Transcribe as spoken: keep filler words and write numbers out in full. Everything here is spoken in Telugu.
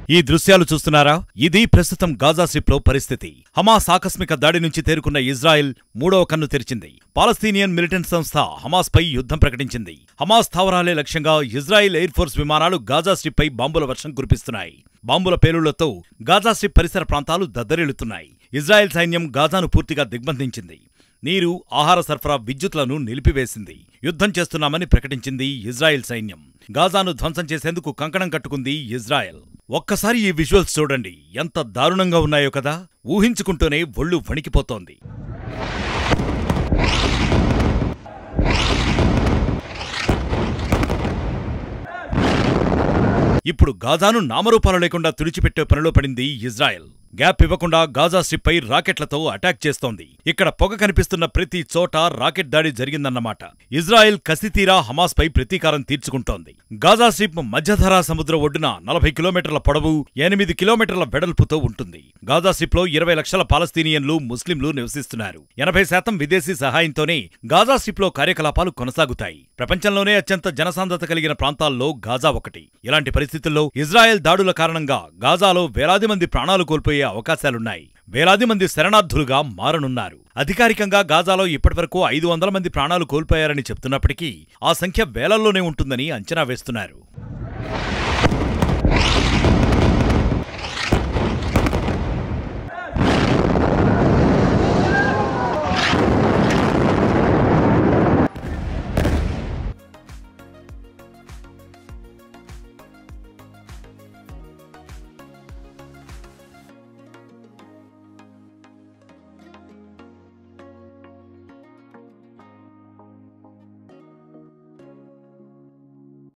ఈ దృశ్యాలు చూస్తున్నారా? ఇది ప్రస్తుతం గాజా స్ట్రిప్లో పరిస్థితి. హమాస్ ఆకస్మిక దాడి నుంచి తేరుకున్న ఇజ్రాయెల్ మూడవ కన్ను తెరిచింది. పాలస్తీనియన్ మిలిటెంట్ సంస్థ హమాస్ పై యుద్ధం ప్రకటించింది. హమాస్ స్థావరాలే లక్ష్యంగా ఇజ్రాయెల్ ఎయిర్ ఫోర్స్ విమానాలు గాజా స్ట్రిప్ పై బాంబుల వర్షం కురిపిస్తున్నాయి. బాంబుల పేలుళ్లతో గాజా స్ట్రిప్ పరిసర ప్రాంతాలు దద్దరిల్లుతున్నాయి. ఇజ్రాయెల్ సైన్యం గాజాను పూర్తిగా దిగ్బంధించింది. నీరు, ఆహార సరఫరా, విద్యుత్లను నిలిపివేసింది. యుద్ధం చేస్తున్నామని ప్రకటించింది ఇజ్రాయెల్ సైన్యం. గాజాను ధ్వంసం చేసేందుకు కంకణం కట్టుకుంది ఇజ్రాయెల్. ఒక్కసారి ఈ విజువల్స్ చూడండి, ఎంత దారుణంగా ఉన్నాయో కదా. ఊహించుకుంటూనే ఒళ్ళు వణికిపోతోంది. ఇప్పుడు గాజాను నామరూపాలు లేకుండా తుడిచిపెట్టే పనిలో పడింది ఇజ్రాయెల్. గ్యాప్ ఇవ్వకుండా గాజా స్ట్రిప్ పై రాకెట్లతో అటాక్ చేస్తోంది. ఇక్కడ పొగ కనిపిస్తున్న ప్రతి చోట రాకెట్ దాడి జరిగిందన్నమాట. ఇజ్రాయెల్ కసితీరా హమాస్ పై ప్రతీకారం తీర్చుకుంటోంది. గాజా స్ట్రిప్ మధ్యధరా సముద్ర ఒడ్డున నలభై కిలోమీటర్ల పొడవు, ఎనిమిది కిలోమీటర్ల వెడల్పుతో ఉంటుంది. గాజా స్ట్రిప్ లో ఇరవై లక్షల పాలస్తీనియన్లు, ముస్లింలు నివసిస్తున్నారు. ఎనభై శాతం విదేశీ సహాయంతోనే గాజా స్ట్రిప్ లో కార్యకలాపాలు కొనసాగుతాయి. ప్రపంచంలోనే అత్యంత జనసాంద్రత కలిగిన ప్రాంతాల్లో గాజా ఒకటి. ఇలాంటి పరిస్థితుల్లో ఇజ్రాయెల్ దాడుల కారణంగా గాజాలో వేలాది మంది ప్రాణాలు కోల్పోయే అవకాశాలున్నాయి. వేలాది మంది శరణార్థులుగా మారనున్నారు. అధికారికంగా గాజాలో ఇప్పటివరకు ఐదు వందల మంది ప్రాణాలు కోల్పోయారని చెప్తున్నప్పటికీ ఆ సంఖ్య వేలల్లోనే ఉంటుందని అంచనా వేస్తున్నారు.